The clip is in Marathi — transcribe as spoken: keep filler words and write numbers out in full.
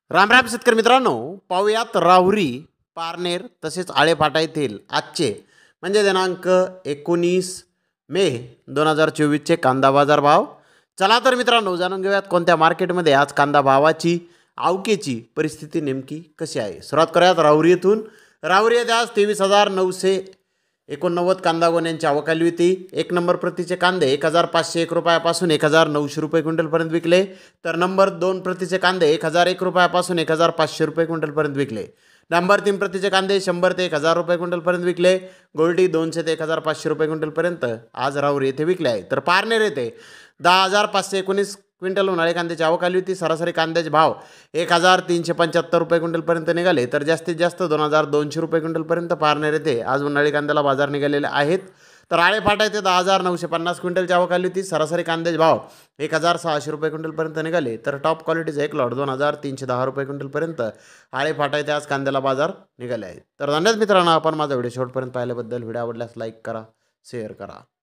राम राम शेतकरी मित्रांनो, पाहूयात राहुरी, पारनेर तसेच आळेफाटा येथील आजचे म्हणजे दिनांक एकोणीस मे दोन हजार चोवीसचे कांदा बाजार भाव. चला तर मित्रांनो जाणून घेऊयात कोणत्या मार्केटमध्ये आज कांदा भावाची आवकेची परिस्थिती नेमकी कशी आहे. सुरुवात करूयात राहुरी येथून. राहुरी येथे आज तेवीस हजार नऊशे एकोणनव्वद कांदा गोण्यांची आवक आली होती. एक नंबर प्रतीचे कांदे एक हजार पाचशे एक रुपयापासून एक हजार नऊशे रुपये क्विंटलपर्यंत विकले. तर नंबर दोन प्रतीचे कांदे एक हजार एक रुपयापासून एक हजार पाचशे रुपये क्विंटलपर्यंत विकले. नंबर तीन प्रतीचे कांदे शंभर ते एक हजार रुपये क्विंटलपर्यंत विकले. गोल्डी दोनशे ते एक हजार पाचशे रुपये क्विंटलपर्यंत आज राहुरी येथे विकले आहे. तर पारनेर येथे दहा हजार पाचशे एकोणीस क्विंटल उन्हाळी कांद्याची आवक आली होती. सरासरी कांद्याचे भाव एक हजार तीनशे पंच्याहत्तर रुपये क्विंटलपर्यंत निघाले. तर जास्तीत जास्त दोन हजार दोनशे रुपये क्विंटलपर्यंत पारनेर येथे आज उन्हाळी कांद्याला बाजार निघालेले आहेत. तर आळेफाटा येथे दहा हजार नऊशे पन्नास क्विंटलची आवक आली होती. सरासरी कांद्याचे भाव एक हजार सहाशे रुपये क्विंटलपर्यंत निघाले. तर टॉप क्वालिटीचा एक लॉट दोन हजार तीनशे दहा रुपये क्विंटलपर्यंत आळेफाटा येथे आज कांद्याला बाजार निघाले आहेत. तर धन्यवाद मित्रांनो, आपण माझा व्हिडिओ शेवटपर्यंत पाहिल्याबद्दल. व्हिडिओ आवडल्यास लाईक करा, शेअर करा.